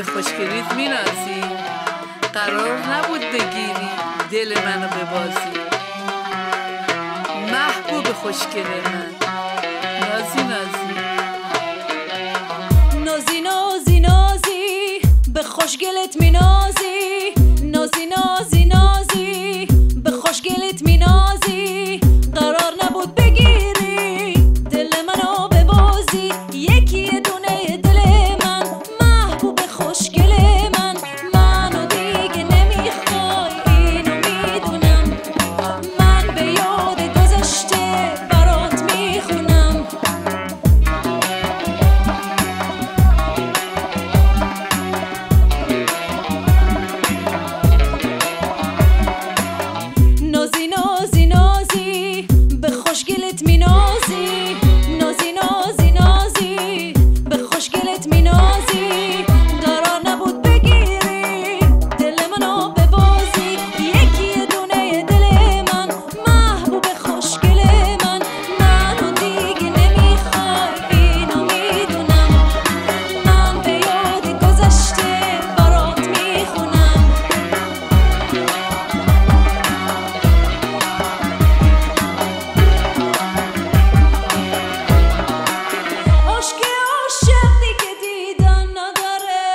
خوشگلیت مینازی، قرار نبود بگیری دل منو ببازی. محبوب خوشگل من نازی نازی. نازی نازی نازی به خوشگلت مینازی، نازی نازی نازی به خوشگلت مینازی. قرار نبود بگیری دل منو ببازی، یکی دونه دل من محبوب خوشگل من. منو دیگه نمیخوای اینو میدونم، من به یاد گذشته برات میخونم. نازی نازی نازی به خوشگلت مینازی، نازی نازی نازی به خوشگلت مینازی. قرار نبود بگیری دل منو ببازی، یکی دونه دل من محبوب خوشگل من. منو دیگه نمیخوای اینو میدونم، من به یاد گذشته برات میخونم. عشق عاشق دیگه دیدن نداره،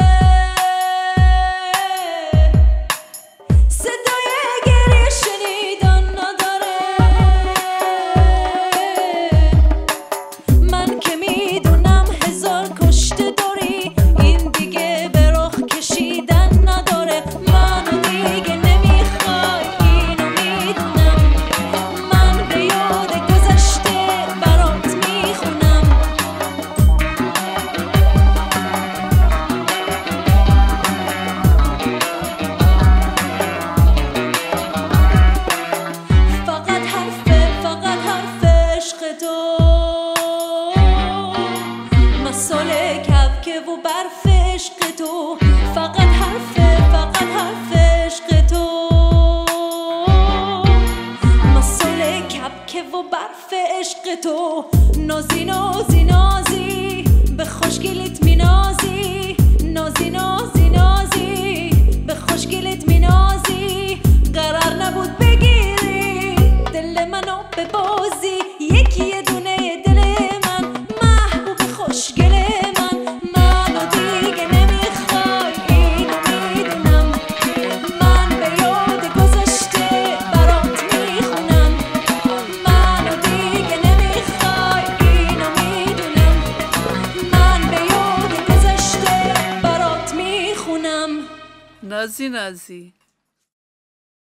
صدای گریه شنیدن نداره. من که میدونم هزار کشته داری، این دیگه به راه کشیدن نداره. منو دیگه نمیخوای اینو میدونم، من به یاد گذشته برات میخونم. فقط حرف عشق تو، مسئله کبکه و برف عشق تو. فقط حرف عشق تو، مسئله کبکه و برف عشق تو. نازی نازی نازی به خوشگلیت مینازی، نازی نازی نازی به خوشگلیت مینازی. قرار نبود بگیری دل منو ببازی، یکی دونه دل من محبوب خوشگل من. منو دیگه نمیخوای اینو میدونم، من به یاد گذشته برات میخونم. منو دیگه نمیخوای اینو میدونم، من به یاد گذشته برات میخونم. نازی نازی.